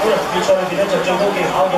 你从来没得就叫我给好的。